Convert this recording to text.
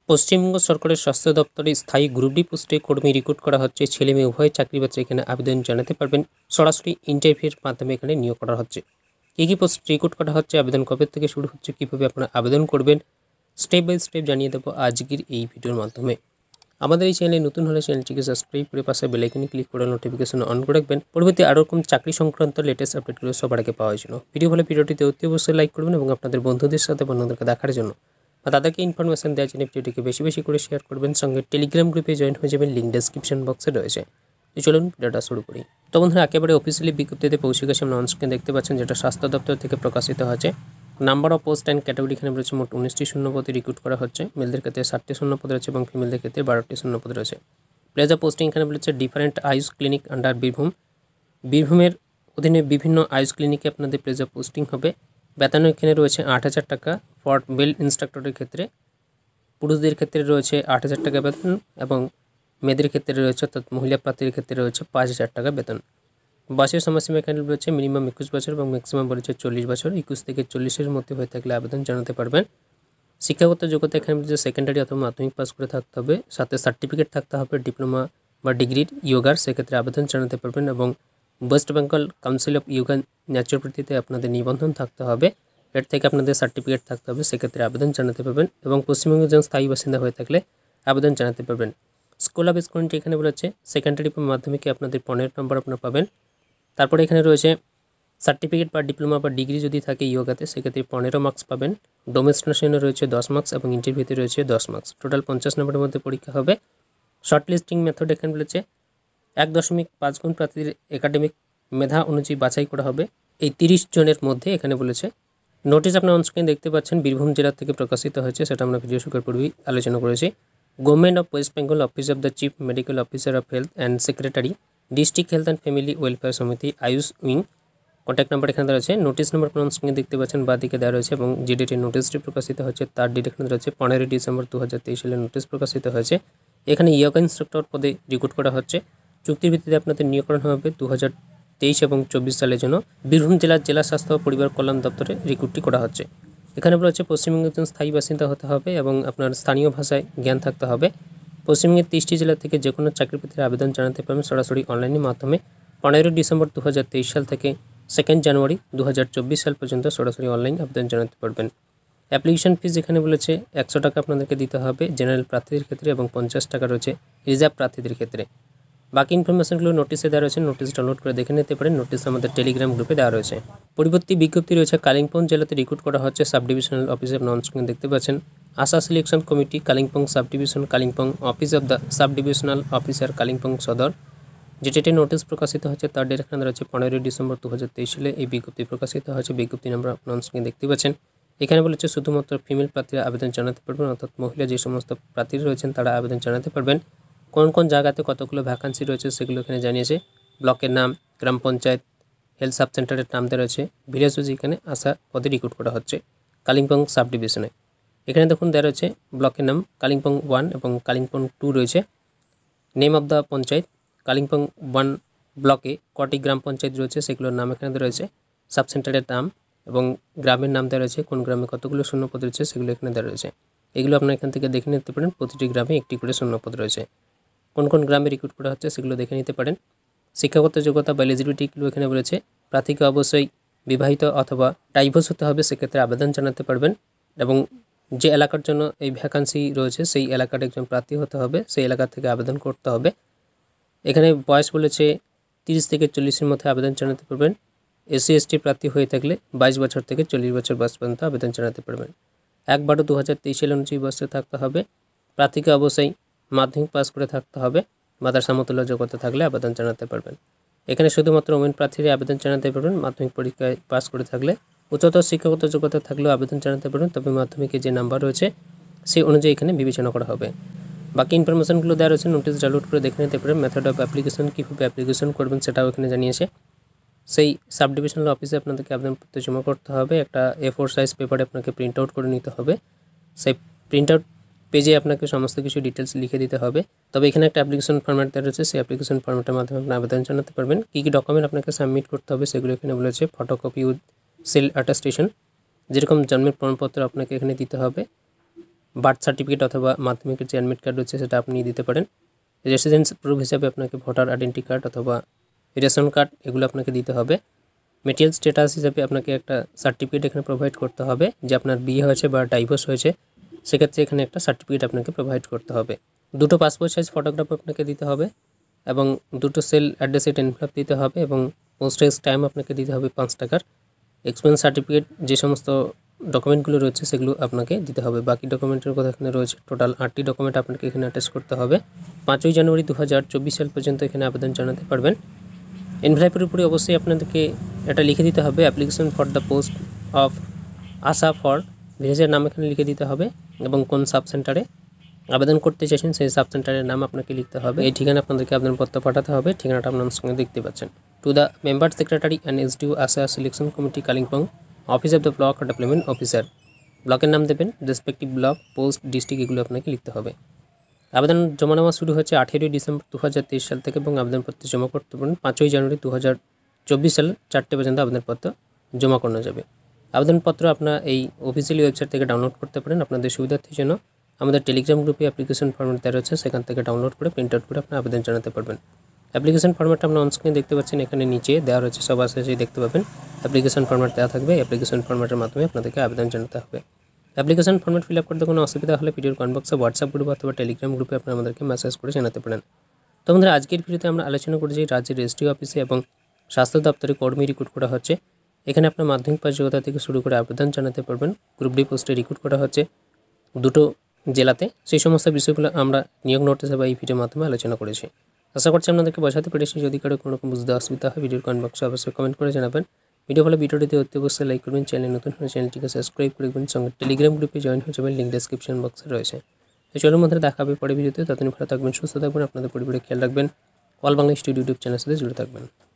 পশ্চিমবঙ্গ সরকারের স্বাস্থ্য দপ্তরে স্থায়ী গ্রুপ ডি পোস্টে কর্মী রিক্রুট করা হচ্ছে। ছেলে মেয়ে উভয় চাকরি বাচ্চা এখানে আবেদন জানাতে পারবেন। সরাসরি ইন্টারভিউর মাধ্যমে এখানে নিয়োগ করা হচ্ছে। কী পোস্ট রিক্রুট করা হচ্ছে, আবেদন কবে থেকে শুরু হচ্ছে, কীভাবে আপনারা আবেদন করবেন, স্টেপ বাই স্টেপ জানিয়ে দেবো আজকের এই ভিডিওর মাধ্যমে। আমাদের এই চ্যানেলে নতুন হলে চ্যানেলটিকে সাবস্ক্রাইব করে পাশে বেল আইকনে ক্লিক করে নোটিফিকেশন অন করে রাখবেন। পরবর্তী আরও রকম চাকরি সংক্রান্ত লেটেস্ট আপডেটগুলো সবার আগে পাওয়ার জন্য ভিডিও হলে ভিডিওটিতে অতি অবশ্যই লাইক করবেন এবং আপনাদের বন্ধুদের সাথে বন্ধুদেরকে দেখার জন্য বা তাদেরকে ইনফরমেশন দেওয়ার জন্য ভিডিওটিকে বেশি বেশি করে শেয়ার করবেন। সঙ্গে টেলিগ্রাম গ্রুপে জয়েন হয়ে যাবেন, লিঙ্ক ডেসক্রিপশন বক্সে রয়েছে। তো চলুন ভিডিওটা শুরু করি। তো বন্ধুরা, একেবারে অফিসিয়ালি বিজ্ঞপ্তিতে পৌঁছে গেছে। আমরা অনস্ক্রিনে দেখতে পাচ্ছেন, যেটা স্বাস্থ্য দপ্তর থেকে প্রকাশিত হয়েছে। Number of post and category এখানে রয়েছে মোট 19টি শূন্যপদে রিক্রুট করা হচ্ছে। মেলদের ক্ষেত্রে 60টি শূন্যপদ রয়েছে এবং ফিমেলদের ক্ষেত্রে 12টি শূন্যপদ রয়েছে। প্লেস অফ পোস্টিং এখানে বলেছে different ice clinic under Birbhum. বীরভূমের অধীনে বিভিন্ন আইস ক্লিনিকে আপনাদের প্লেস অফ পোস্টিং হবে। বেতন এখানে রয়েছে 8,000 টাকা ফর মেল ইন্সট্রাক্টরের ক্ষেত্রে। পুরুষদের ক্ষেত্রে রয়েছে 8,000 টাকা বেতন এবং মেয়েদের ক্ষেত্রে রয়েছে, অর্থাৎ মহিলা প্রার্থীর ক্ষেত্রে রয়েছে 5,000 টাকা বেতন। বয়সের সময়সীমা এখানে রয়েছে মিনিমাম 21 বছর এবং ম্যাক্সিমাম বলেছে 40 বছর। 21 থেকে 40-এর মধ্যে হয়ে থাকলে আবেদন জানাতে পারবেন। শিক্ষাগত যোগ্যতা এখানে বলেছে সেকেন্ডারি অথবা মাধ্যমিক পাস করে থাকতে হবে, সাথে সার্টিফিকেট থাকতে হবে ডিপ্লোমা বা ডিগ্রির ইয়োগার, সেক্ষেত্রে আবেদন জানাতে পারবেন। এবং West Bengal council of yoga ন্যাচুরোপ্যাথিতে আপনাদের নিবন্ধন থাকতে হবে, এর থেকে আপনাদের সার্টিফিকেট থাকতে হবে, সেক্ষেত্রে আবেদন জানাতে পারবেন। এবং পশ্চিমবঙ্গের একজন স্থায়ী বাসিন্দা হয়ে থাকলে আবেদন জানাতে পারবেন। স্কুল অফ স্কুলটি এখানে বলেছে সেকেন্ডারি বা মাধ্যমিকে আপনাদের 15 নম্বর আপনারা পাবেন। তারপরে এখানে রয়েছে সার্টিফিকেট বা ডিপ্লোমা বা ডিগ্রি যদি থাকে ইয়োগাতে, সেক্ষেত্রে 15 মার্কস পাবেন। ডোমেস্টিনেশনে রয়েছে 10 মার্কস এবং ইন্টারভিউতে রয়েছে 10 মার্কস। টোটাল 50 নম্বরের মধ্যে পরীক্ষা হবে। শর্ট লিস্টিং মেথড এখানে বলেছে 1.5 গুণ প্রার্থীদের একাডেমিক মেধা অনুযায়ী বাছাই করা হবে এই 30 জনের মধ্যে। এখানে বলেছে নোটিশ আপনার অনস্ক্রিন দেখতে পাচ্ছেন, বীরভূম জেলা থেকে প্রকাশিত হয়েছে, সেটা আমরা ভিডিও শুরুর পূর্বেই আলোচনা করেছি। Government of West Bengal, office of the chief medical officer of health and secretary, district health and family welfare সমিতি, আয়ুষ উইং। কন্ট্যাক্ট নাম্বার এখানে রয়েছে। নোটিশ নাম্বার আপনার অনস্ক্রিনে দেখতে পাচ্ছেন, বা দিকে দেওয়া রয়েছে এবং যে ডেটে নোটিশটি প্রকাশিত হচ্ছে তার ডেট এখানে রয়েছে 15 ডিসেম্বর 2023 সালে নোটিশ প্রকাশিত হয়েছে। এখানে ইয়োগা ইন্সট্রাক্টর পদে রিক্রুট করা হচ্ছে। চুক্তির ভিত্তিতে আপনাদের নিয়োগকরণ হবে 2023 এবং 24 সালের জন্য। বীরভূম জেলার জেলা স্বাস্থ্য ও পরিবার কল্যাণ দপ্তরে রিক্রুটটি করা হচ্ছে। এখানে রয়েছে পশ্চিমবঙ্গের একজন স্থায়ী বাসিন্দা হতে হবে এবং আপনার স্থানীয় ভাষায় জ্ঞান থাকতে হবে। পশ্চিমবঙ্গের 30টি জেলা থেকে যে কোনো চাকরি প্রার্থীরা আবেদন জানাতে পারবেন সরাসরি অনলাইনের মাধ্যমে। 15 ডিসেম্বর 2023 সাল থেকে 2 জানুয়ারি 2024 সাল পর্যন্ত সরাসরি অনলাইন আবেদন জানাতে পারবেন। অ্যাপ্লিকেশন ফিজ এখানে বলেছে 100 টাকা আপনাদেরকে দিতে হবে জেনারেল প্রার্থীদের ক্ষেত্রে এবং 50 টাকা রয়েছে রিজার্ভ প্রার্থীদের ক্ষেত্রে। বাকি ইনফরমেশনগুলো নোটিশে দেওয়া রয়েছে, নোটিশ ডাউনলোড করে দেখে নিতে পারেন। নোটিশ আমাদের টেলিগ্রাম গ্রুপে দেওয়া রয়েছে। পরবর্তী বিজ্ঞপ্তি রয়েছে কালিম্পং জেলাতে রিক্রুট করা হচ্ছে সাব ডিভিশনাল অফিসে, আপনার অনস্ক্রিন দেখতে পাচ্ছেন। ASHA selection committee Kalimpong sub division, Kalimpong office of the sub divisional officer Kalimpong Sadar. যে ডেটে নোটিশ প্রকাশিত হচ্ছে তার ডেট এখানে রয়েছে 15 ডিসেম্বর 2023 সালে এই বিজ্ঞপ্তি প্রকাশিত হয়েছে। বিজ্ঞপ্তি নাম্বার আপনার অনস্ক্রিনে দেখতে পাচ্ছেন। এখানে বলেছে শুধুমাত্র ফিমেল প্রার্থীরা আবেদন জানাতে পারবেন, অর্থাৎ মহিলা যে সমস্ত প্রার্থীরা রয়েছেন তারা আবেদন জানাতে পারবেন। কোন কোন জায়গাতে কতগুলো ভ্যাকান্সি রয়েছে সেগুলো এখানে জানিয়েছে। ব্লকের নাম, গ্রাম পঞ্চায়েত, হেলথ সাব সেন্টারের নাম দেওয়া রয়েছে। ভিলেজ ওয়াইজ এখানে আশা পদে রিক্রুট করা হচ্ছে কালিম্পং সাব ডিভিশনে। এখানে দেখুন দেওয়া রয়েছে ব্লকের নাম কালিম্পং 1 এবং কালিম্পং 2 রয়েছে। Name of the panchayat, Kalimpong 1 ব্লকে কটি গ্রাম পঞ্চায়েত রয়েছে সেগুলোর নাম এখানে দেওয়া রয়েছে। সাব সেন্টারের নাম এবং গ্রামের নাম দেওয়া রয়েছে, কোন গ্রামে কতগুলো শূন্যপদ রয়েছে সেগুলো এখানে দেওয়া রয়েছে। এগুলো আপনার এখান থেকে দেখে নিতে পারেন। প্রতিটি গ্রামে একটি করে শূন্যপদ রয়েছে। কোন কোন গ্রামে রিক্রুট করা হচ্ছে সেগুলো দেখে নিতে পারেন। শিক্ষাগত যোগ্যতা বা এলিজিবিলিটিগুলো এখানে বলেছে। প্রার্থীকে অবশ্যই বিবাহিত অথবা ডাইভোর্স হতে হবে, সেক্ষেত্রে আবেদন জানাতে পারবেন। এবং যে এলাকার জন্য এই ভ্যাকান্সি রয়েছে সেই এলাকার একজন প্রার্থী হতে হবে, সেই এলাকা থেকে আবেদন করতে হবে। এখানে বয়স বলেছে 30 থেকে 40-এর মধ্যে আবেদন জানাতে পারবেন। এসসি এসটি প্রার্থী হয়ে থাকলে 22 বছর থেকে 40 বছর বয়স পর্যন্ত আবেদন জানাতে পারবেন। 1/12/2023 সাল অনুযায়ী বয়সে থাকতে হবে। প্রার্থীকে অবশ্যই মাধ্যমিক পাস করে থাকতে হবে। মাদার সমতুল্য যোগ্যতা থাকলে আবেদন জানাতে পারবেন। এখানে শুধুমাত্র ওমেন প্রার্থীরা আবেদন জানাতে পারবেন মাধ্যমিক পরীক্ষায় পাস করে থাকলে। উচ্চতর শিক্ষাগত যোগ্যতা থাকলেও আবেদন জানাতে পারবেন, তবে মাধ্যমিকে যে নাম্বার রয়েছে সেই অনুযায়ী এখানে বিবেচনা করা হবে। বাকি ইনফরমেশনগুলো দেওয়া রয়েছে, নোটিশ ডাউনলোড করে দেখে নিতে পারেন। মেথড অফ অ্যাপ্লিকেশন, কীভাবে অ্যাপ্লিকেশন করবেন সেটাও এখানে জানিয়েছে। সেই সাব ডিভিশনাল অফিসে আপনাদেরকে আবেদনপত্র জমা করতে হবে। একটা A4 সাইজ পেপারে আপনাকে প্রিন্ট আউট করে নিতে হবে। সেই প্রিন্ট আউট পেজে আপনাকে সমস্ত কিছু ডিটেলস লিখে দিতে হবে। তবে এখানে একটা অ্যাপ্লিকেশন ফরম্যাট দেওয়া রয়েছে, সেই অ্যাপ্লিকেশন ফরম্যাটের মাধ্যমে আপনি আবেদন জানাতে পারবেন। কী কী ডকুমেন্ট আপনাকে সাবমিট করতে হবে সেগুলো এখানে বলেছে। ফটোকপি উইথ সেল অ্যাটাস্টেশন, যেরকম জন্মের প্রমাণপত্র আপনাকে এখানে দিতে হবে। বার্থ সার্টিফিকেট অথবা মাধ্যমিকের যে অ্যাডমিট কার্ড রয়েছে সেটা আপনি দিতে পারেন। রেসিডেন্স প্রুফ হিসাবে আপনাকে ভোটার আইডেন্টি কার্ড অথবা রেশন কার্ড এগুলো আপনাকে দিতে হবে। মেটেরিয়াল স্ট্যাটাস হিসাবে আপনাকে একটা সার্টিফিকেট এখানে প্রোভাইড করতে হবে যে আপনার বিয়ে হয়েছে বা ডাইভোর্স হয়েছে, সেক্ষেত্রে এখানে একটা সার্টিফিকেট আপনাকে প্রোভাইড করতে হবে। 2টো পাসপোর্ট সাইজ ফটোগ্রাফ আপনাকে দিতে হবে এবং 2টো সেল অ্যাড্রেসের এনভেলপ দিতে হবে এবং পোস্টেজ টাইম আপনাকে দিতে হবে 5 টাকার। এক্সপেন্স সার্টিফিকেট যে সমস্ত ডকুমেন্টগুলো রয়েছে সেগুলো আপনাকে দিতে হবে। বাকি ডকুমেন্টের কথা এখানে রয়েছে, টোটাল 8টি ডকুমেন্ট আপনাকে এখানে অ্যাটাচ করতে হবে। 5ই জানুয়ারি 2024 সাল পর্যন্ত এখানে আবেদন জানাতে পারবেন। এনভেলপের উপরে অবশ্যই আপনাদেরকে এটা লিখে দিতে হবে application for the post of ASHA for ভিলেজের নাম এখানে লিখে দিতে হবে এবং কোন সাব সেন্টারে আবেদন করতে চাইছেন সেই সাব সেন্টারের নাম আপনাকে লিখতে হবে। এই ঠিকানা আপনাদেরকে আবেদনপত্র পাঠাতে হবে। ঠিকানাটা আপনার সঙ্গে দেখতে পাচ্ছেন। To the member secretary and SDO ASHA selection committee Kalimpong, office of the block development officer. ব্লকের নাম দেবেন, রেসপেক্টিভ ব্লক, পোস্ট, ডিস্ট্রিক্ট এগুলো আপনাকে লিখতে হবে। আবেদন জমা নেওয়া শুরু হচ্ছে 18ই ডিসেম্বর 2023 সাল থেকে এবং আবেদনপত্র জমা করতে পারেন 5ই জানুয়ারি 2024 সাল 4টে পর্যন্ত আবেদনপত্র জমা করানো যাবে। আবেদনপত্র আপনার এই অফিসিয়ালি ওয়েবসাইট থেকে ডাউনলোড করতে পারেন। আপনাদের সুবিধার্থের জন্য আমাদের টেলিগ্রাম গ্রুপে অ্যাপ্লিকেশন ফর্মেট দেওয়া রয়েছে, সেখান থেকে ডাউনলোড করে প্রিন্ট আউট করে আপনার আবেদন জানাতে পারবেন। অ্যাপ্লিকেশন ফর্মেটটা আপনার অনস্ক্রিনে দেখতে পাচ্ছেন, এখানে নিচে দেওয়া রয়েছে, সব আশেপাশে দেখতে পাবেন অ্যাপ্লিকেশন ফর্মেট দেওয়া থাকবে। অ্যাপ্লিকেশন ফর্মেটের মাধ্যমে আপনাদেরকে আবেদন জানাতে হবে। অ্যাপ্লিকেশন ফর্মেট ফিল আপ করতে কোনো অসুবিধা হলে ভিডিওর কমেন্ট বক্সে হোয়াটসঅ্যাপ গ্রুপ অথবা টেলিগ্রাম গ্রুপে আপনারা আমাদেরকে মেসেজ করে জানাতে পারেন। তো বন্ধুরা, আজকের ভিডিওতে আমরা আলোচনা করেছি রাজ্যের রেজিস্ট্রি অফিসে এবং স্বাস্থ্য দপ্তরে কর্মী রিক্রুট করা হচ্ছে। এখানে আপনার মাধ্যমিক পাস যোগ্যতা থেকে শুরু করে আবেদন জানাতে পারবেন। গ্রুপ ডি পোস্টে রিক্রুট করা হচ্ছে 2টো জেলাতে। সেই সমস্ত বিষয়গুলো আমরা নিয়োগ নোটিশে বা এই ভিডিওর মাধ্যমে আলোচনা করেছি। আশা করছি আপনাদেরকে বোঝাতে পেরেছি। যদি কারো কোনো রকম বুঝতে অসুবিধা হয় ভিডিওর কমেন্ট বক্সে অবশ্যই কমেন্ট করে জানাবেন। ভিডিও ভালো ভিডিওটিতে অবশ্যই লাইক করবেন, চ্যানেল নতুন হলে চ্যানেলটিকে সাবস্ক্রাইব করে রাখবেন, সঙ্গে টেলিগ্রাম গ্রুপে জয়েন হয়ে যাবেন, লিঙ্ক ডেসক্রিপশন বক্সে রয়েছে। তো চলুন বন্ধুরা, দেখা হবে পরে ভিডিওতে। ততদিন ভালো থাকবেন, সুস্থ থাকবেন, আপনাদের পরিবারে খেয়াল রাখবেন। অল বাংলা স্টুডিও ইউটিউব চ্যানেলের সাথে জুড়ে থাকবেন।